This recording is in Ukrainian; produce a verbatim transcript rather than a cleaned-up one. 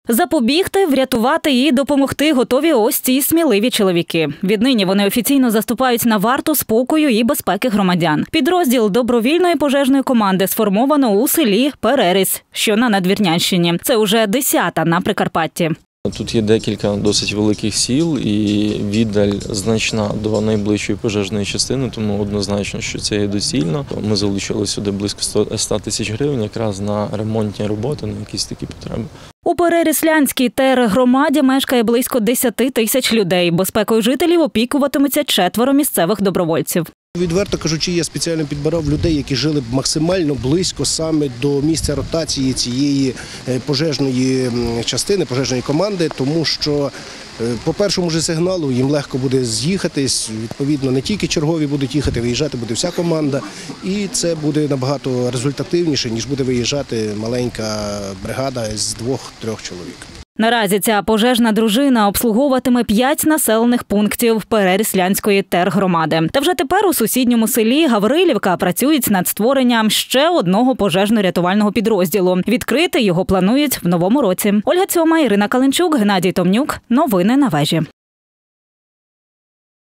Запобігти, врятувати і допомогти готові ось ці сміливі чоловіки. Віднині вони офіційно заступають на варту спокою і безпеки громадян. Підрозділ добровільної пожежної команди сформовано у селі Переріс, що на Надвірнянщині. Це уже десята на Прикарпатті. Тут є декілька досить великих сіл і віддаль значна до найближчої пожежної частини, тому однозначно, що це є доцільно. Ми залучили сюди близько ста тисяч гривень якраз на ремонтні роботи, на якісь такі потреби. У Переріслянській тергромаді мешкає близько десяти тисяч людей. Безпекою жителів опікуватимуться четверо місцевих добровольців. Відверто кажучи, я спеціально підбирав людей, які жили б максимально близько саме до місця ротації цієї пожежної частини, пожежної команди, тому що по першому ж сигналу їм легко буде з'їхатись, відповідно, не тільки чергові будуть їхати, виїжджати буде вся команда, і це буде набагато результативніше, ніж буде виїжджати маленька бригада з двох-трьох чоловік. Наразі ця пожежна дружина обслуговуватиме п'ять населених пунктів Переріслянської тергромади. Та вже тепер у сусідньому селі Гаврилівка працюють над створенням ще одного пожежно-рятувального підрозділу. Відкрити його планують в новому році. Ольга Цьома, Ірина Каленчук, Геннадій Томнюк. Новини на вежі.